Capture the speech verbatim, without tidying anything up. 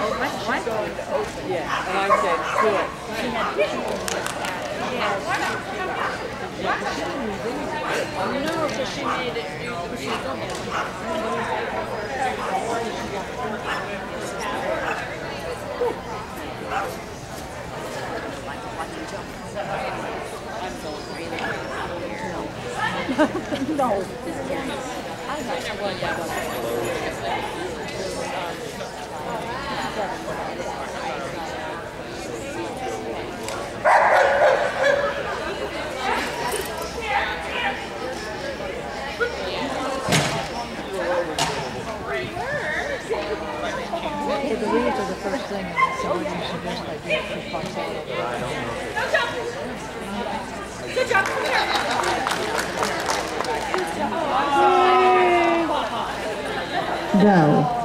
What? Going to open. Yeah, and I said, do it. No, because she made it do No. Okay, the leaves are the first thing, and so we're going to suggest I do it for Fox Auto. Good job. Come here. Go.